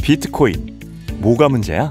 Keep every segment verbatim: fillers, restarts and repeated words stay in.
비트코인, 뭐가 문제야?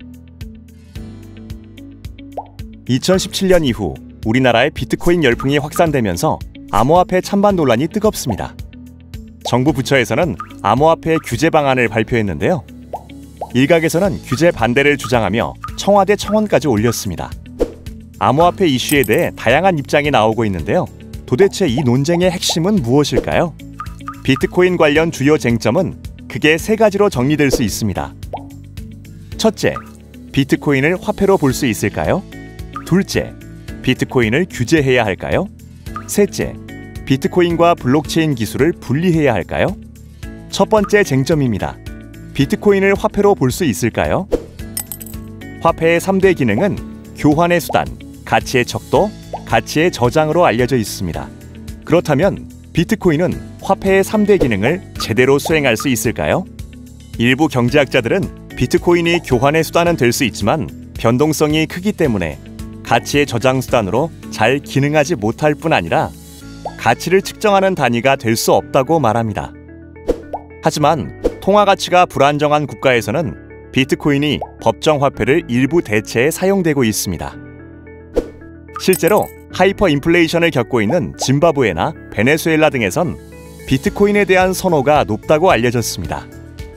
이천십칠 년 이후 우리나라의 비트코인 열풍이 확산되면서 암호화폐 찬반 논란이 뜨겁습니다. 정부 부처에서는 암호화폐 규제 방안을 발표했는데요. 일각에서는 규제 반대를 주장하며 청와대 청원까지 올렸습니다. 암호화폐 이슈에 대해 다양한 입장이 나오고 있는데요. 도대체 이 논쟁의 핵심은 무엇일까요? 비트코인 관련 주요 쟁점은 크게 세 가지로 정리될 수 있습니다. 첫째, 비트코인을 화폐로 볼 수 있을까요? 둘째, 비트코인을 규제해야 할까요? 셋째, 비트코인과 블록체인 기술을 분리해야 할까요? 첫 번째 쟁점입니다. 비트코인을 화폐로 볼 수 있을까요? 화폐의 삼 대 기능은 교환의 수단, 가치의 척도, 가치의 저장으로 알려져 있습니다. 그렇다면 비트코인은 화폐의 삼 대 기능을 제대로 수행할 수 있을까요? 일부 경제학자들은 비트코인이 교환의 수단은 될 수 있지만 변동성이 크기 때문에 가치의 저장 수단으로 잘 기능하지 못할 뿐 아니라 가치를 측정하는 단위가 될 수 없다고 말합니다. 하지만 통화 가치가 불안정한 국가에서는 비트코인이 법정 화폐를 일부 대체에 사용되고 있습니다. 실제로 하이퍼 인플레이션을 겪고 있는 짐바브웨나 베네수엘라 등에선 비트코인에 대한 선호가 높다고 알려졌습니다.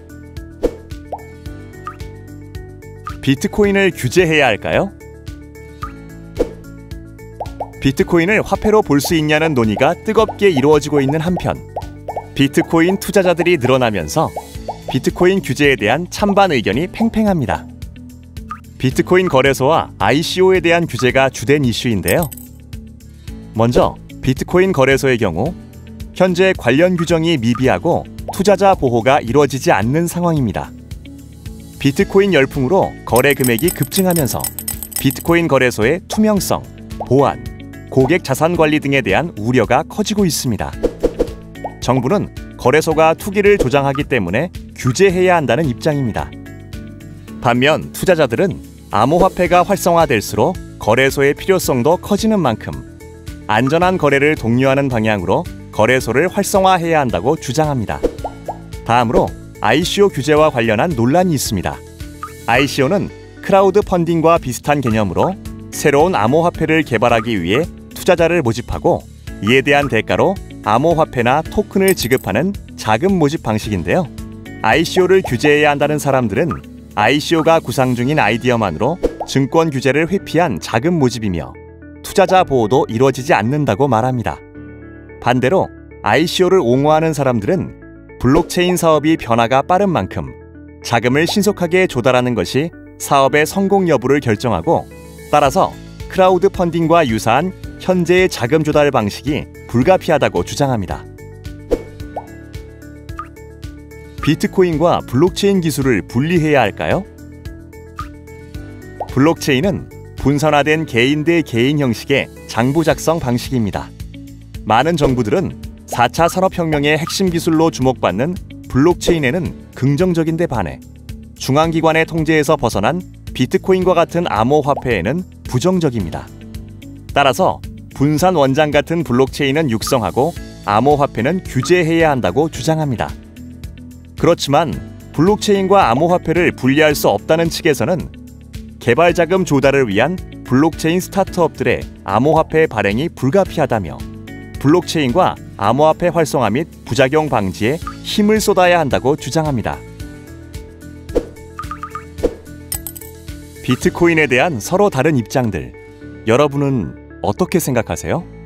비트코인을 규제해야 할까요? 비트코인을 화폐로 볼 수 있냐는 논의가 뜨겁게 이루어지고 있는 한편, 비트코인 투자자들이 늘어나면서 비트코인 규제에 대한 찬반 의견이 팽팽합니다. 비트코인 거래소와 아이씨오에 대한 규제가 주된 이슈인데요. 먼저 비트코인 거래소의 경우 현재 관련 규정이 미비하고 투자자 보호가 이루어지지 않는 상황입니다. 비트코인 열풍으로 거래 금액이 급증하면서 비트코인 거래소의 투명성, 보안, 고객 자산 관리 등에 대한 우려가 커지고 있습니다. 정부는 거래소가 투기를 조장하기 때문에 규제해야 한다는 입장입니다. 반면 투자자들은 암호화폐가 활성화될수록 거래소의 필요성도 커지는 만큼 안전한 거래를 독려하는 방향으로 거래소를 활성화해야 한다고 주장합니다. 다음으로 아이씨오 규제와 관련한 논란이 있습니다. 아이씨오는 크라우드 펀딩과 비슷한 개념으로 새로운 암호화폐를 개발하기 위해 투자자를 모집하고 이에 대한 대가로 암호화폐나 토큰을 지급하는 자금 모집 방식인데요. 아이씨오를 규제해야 한다는 사람들은 아이씨오가 구상 중인 아이디어만으로 증권 규제를 회피한 자금 모집이며 투자자 보호도 이루어지지 않는다고 말합니다. 반대로 아이씨오를 옹호하는 사람들은 블록체인 사업이 변화가 빠른 만큼 자금을 신속하게 조달하는 것이 사업의 성공 여부를 결정하고, 따라서 크라우드 펀딩과 유사한 현재의 자금 조달 방식이 불가피하다고 주장합니다. 비트코인과 블록체인 기술을 분리해야 할까요? 블록체인은 분산화된 개인 대 개인 형식의 장부 작성 방식입니다. 많은 정부들은 사 차 산업혁명의 핵심 기술로 주목받는 블록체인에는 긍정적인데 반해 중앙기관의 통제에서 벗어난 비트코인과 같은 암호화폐에는 부정적입니다. 따라서 분산 원장 같은 블록체인은 육성하고 암호화폐는 규제해야 한다고 주장합니다. 그렇지만 블록체인과 암호화폐를 분리할 수 없다는 측에서는 개발 자금 조달을 위한 블록체인 스타트업들의 암호화폐 발행이 불가피하다며 블록체인과 암호화폐 활성화 및 부작용 방지에 힘을 쏟아야 한다고 주장합니다. 비트코인에 대한 서로 다른 입장들, 여러분은 어떻게 생각하세요?